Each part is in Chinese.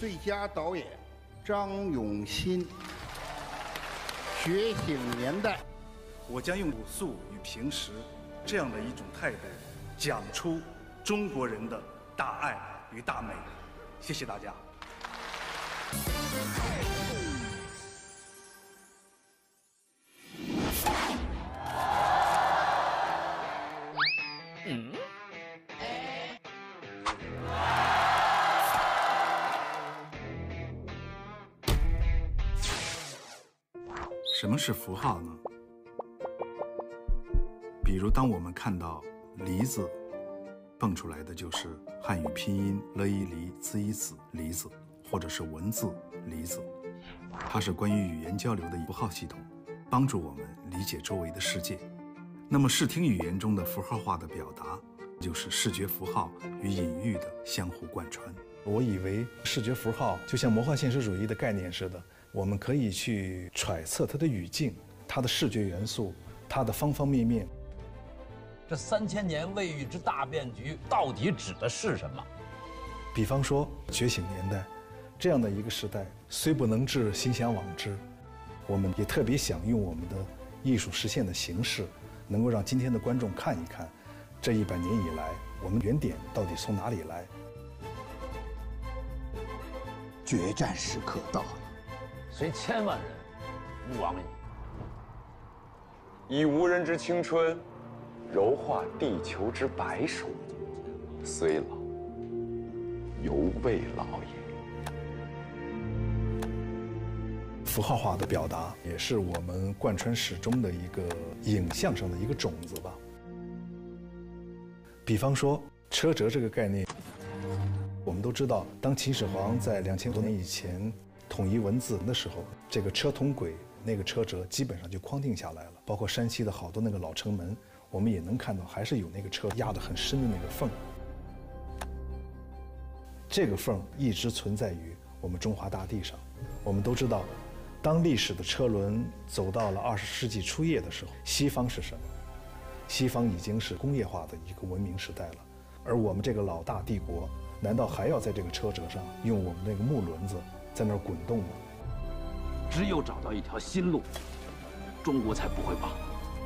最佳导演张永新，《觉醒年代》。 我将用朴素与平实这样的一种态度，讲出中国人的大爱与大美。谢谢大家。什么是符号呢？比如，当我们看到“梨”字，蹦出来的就是汉语拼音“了一梨子一子”梨子，或者是文字“梨”字。它是关于语言交流的符号系统，帮助我们理解周围的世界。那么，视听语言中的符号化的表达，就是视觉符号与隐喻的相互贯穿。 我以为视觉符号就像魔幻现实主义的概念似的，我们可以去揣测它的语境、它的视觉元素、它的方方面面。 这3000年未遇之大变局到底指的是什么？ 比方说觉醒年代这样的一个时代，虽不能至，心向往之。我们也特别想用我们的艺术实现的形式，能够让今天的观众看一看，这100年以来，我们原点到底从哪里来。 决战时刻到了， 虽千万人，吾往矣。 以无人之青春，柔化地球之白首，虽老，犹未老也。 符号化的表达也是我们贯穿始终的一个影像上的一个种子吧。比方说车辙这个概念，我们都知道，当秦始皇在2000多年以前统一文字的时候，这个车同轨那个车辙基本上就框定下来了。包括山西的好多那个老城门，我们也能看到还是有那个车压得很深的那个缝。这个缝一直存在于我们中华大地上。我们都知道，当历史的车轮走到了20世纪初叶的时候，西方是什么？西方已经是工业化的一个文明时代了，而我们这个老大帝国，难道还要在这个车辙上用我们那个木轮子在那儿滚动吗？ 只有找到一条新路，中国才不会亡。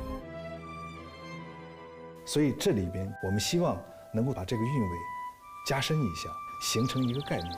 所以这里边，我们希望能够把这个韵味加深一下，形成一个概念。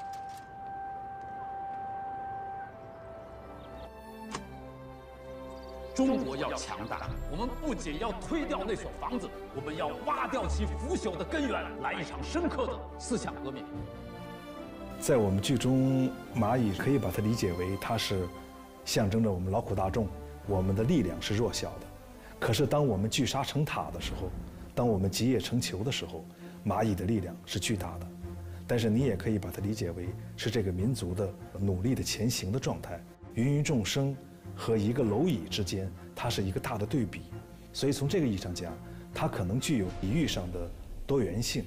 中国要强大，我们不仅要推掉那所房子，我们要挖掉其腐朽的根源，来一场深刻的思想革命。 在我们剧中，蚂蚁可以把它理解为它是象征着我们劳苦大众，我们的力量是弱小的。可是当我们聚沙成塔的时候，当我们集腋成裘的时候，蚂蚁的力量是巨大的。但是你也可以把它理解为是这个民族的努力的前行的状态，芸芸众生和一个蝼蚁之间，它是一个大的对比。所以从这个意义上讲，它可能具有比喻上的多元性。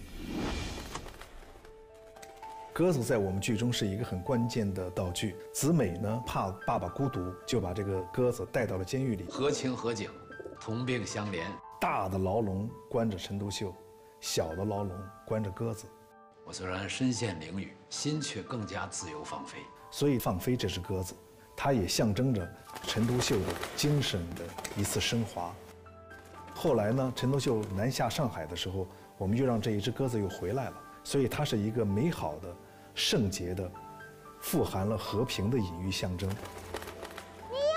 鸽子在我们剧中是一个很关键的道具。子美呢，怕爸爸孤独，就把这个鸽子带到了监狱里。 合情合景，同病相怜。 大的牢笼关着陈独秀，小的牢笼关着鸽子。 我虽然身陷囹圄，心却更加自由放飞。 所以放飞这只鸽子，它也象征着陈独秀的精神的一次升华。后来呢，陈独秀南下上海的时候，我们又让这一只鸽子又回来了。所以它是一个美好的、圣洁的、富含了和平的隐喻象征。 你也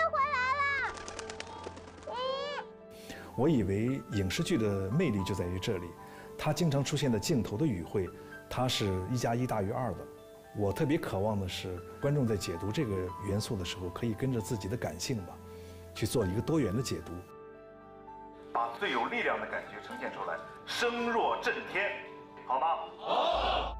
回来了！ 我以为影视剧的魅力就在于这里，它经常出现的镜头的语汇，它是1+1大于2的。我特别渴望的是，观众在解读这个元素的时候，可以跟着自己的感性吧，去做一个多元的解读， 把最有力量的感觉呈现出来，声若震天。好吗？好。